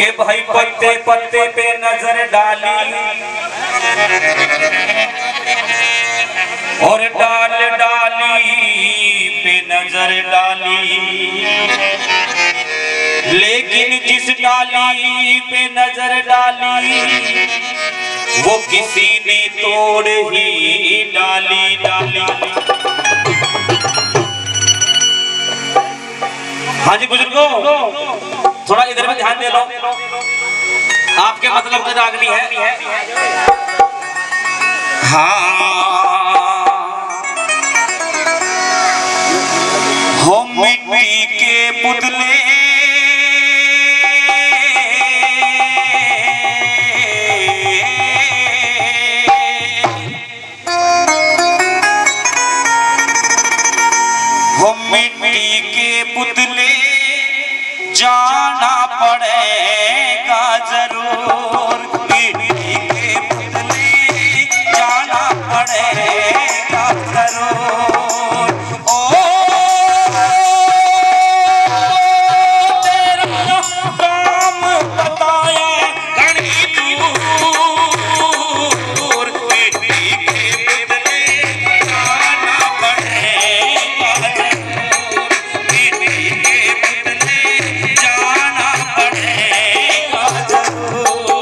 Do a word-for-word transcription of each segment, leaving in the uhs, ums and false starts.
के भाई पत्ते पत्ते पे नजर डाली और डाल डाली पे नजर डाली, लेकिन जिस डाली पे नजर डाली वो किसी ने तोड़ ही डाली डाली। हाँ जी बुजुर्गों, थोड़ा इधर में ध्यान दे लो, आपके मतलब की रागनी है। हाँ हो मिट्टी के पुतले हो मिट्टी के पुतले जाना पड़ेगा जरूर, मिट्टी के पुतले जाना पड़ेगा जरूर। ओ तेरा काम बताया घड़ी दूर, मिट्टी के पुतले जाना पड़ेगा जरूर, मिट्टी के पुतले जाना पड़ेगा जरूर।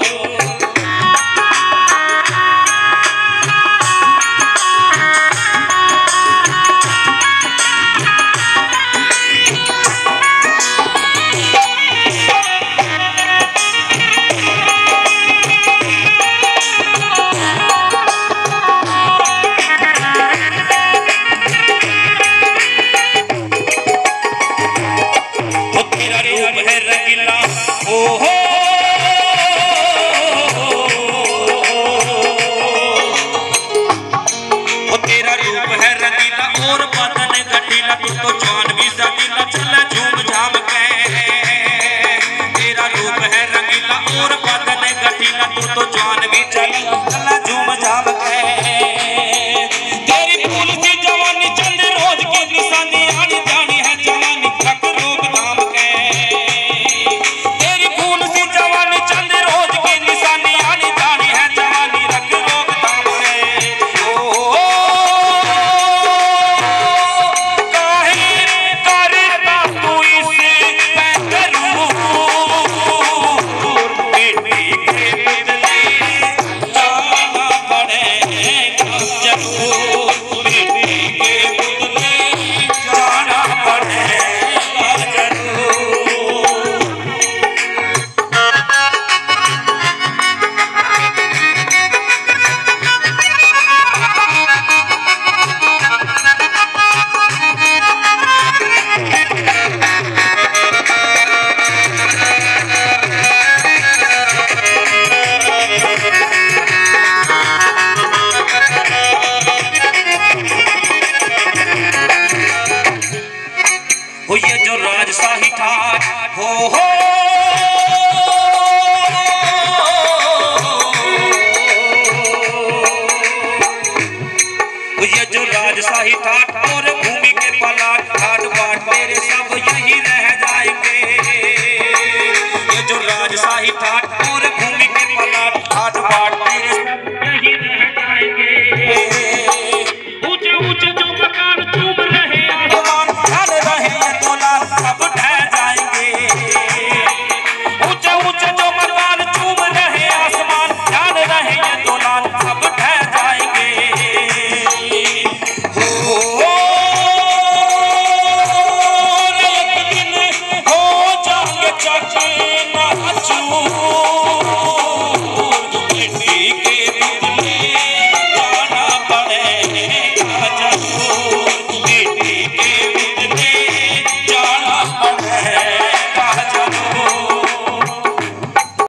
तो जान भी जगीला चला झूम झाम के, तेरा रूप है रंगीला और बदन गठीला, तू तो जान भी चला चला झूम झाम के। तेरी फूल सी जवानी चंद रोज की निशानी, आनी जानी है जवानी रख रोक थाम के, तेरी फूल सी जवानी चंद रोज की निशानी, आनी जानी है जवानी रख रोक थाम के। ओ ये जो राजशाही ठाट हो हो ये जो राजशाही ठाट और भूमि के पलाट ठाट बाट तेरे सब यही रह जाएंगे, ये जो राजशाही ठाट और भूमि के पलाट ठाट बाट तेरे सब यही रह जाएंगे। ऊंचे ऊंचे जो मकान चूम रहे आसमान ढल रहे सब ढह जाएंगे, ऊंचे ऊंचे जो मकान चूम रहे आसमान ढल रहे ये दोलान सब ढह जाएंगे। हो एक दिन हो जाएंगे चचे ना चूर।